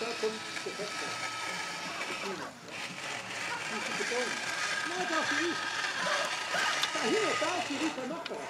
da kommt der Fetzer. Diese Beton. Nein, da ist sie. Da hier, da ist die Rita noch da.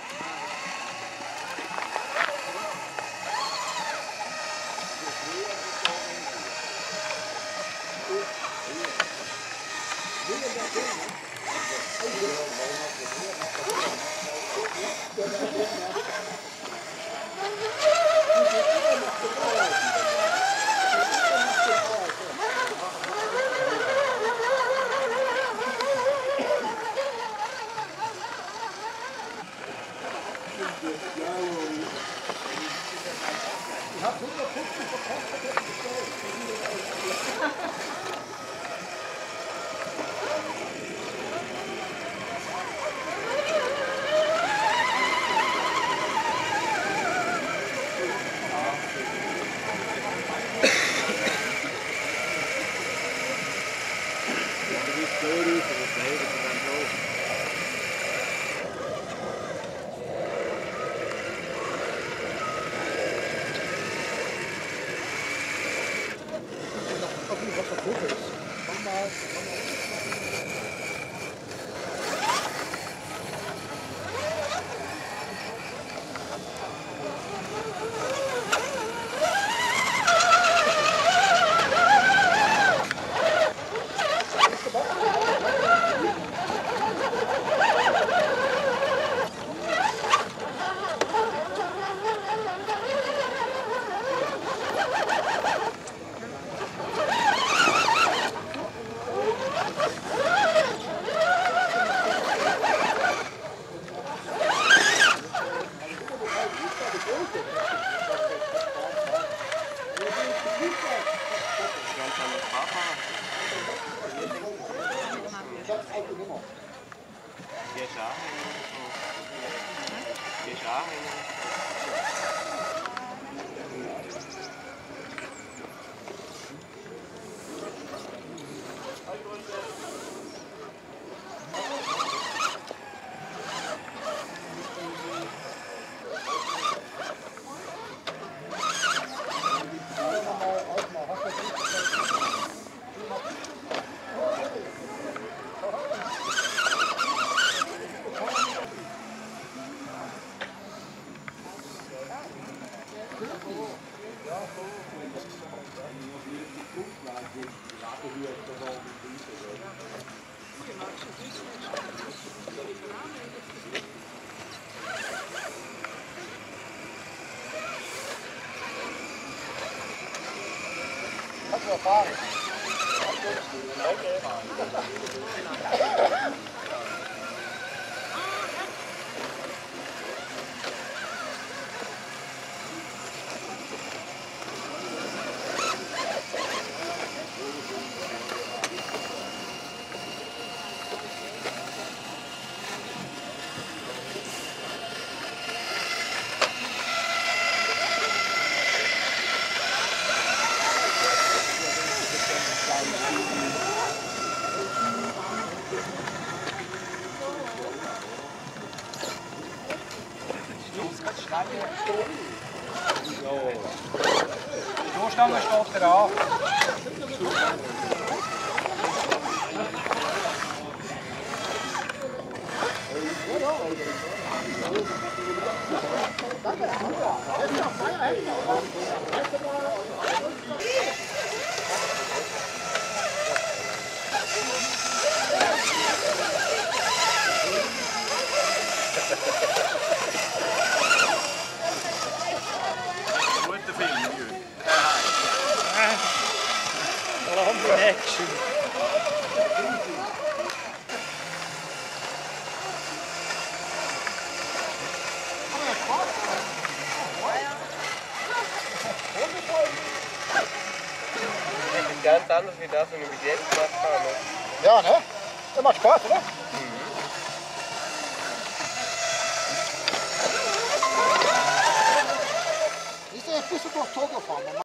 Ich habe 150 verkauft, jetzt bestellt. Was er hoch ist. Komm mal. Kannst du fahren? Okay. Stoßstange steht da an. Guter Film, Jürgen. Action. Das ist ganz anders wie das, was wir bis jetzt gemacht haben. Ja, ne? Das macht Spaß, oder? Siehst du, jetzt bist du durch Tor gefahren.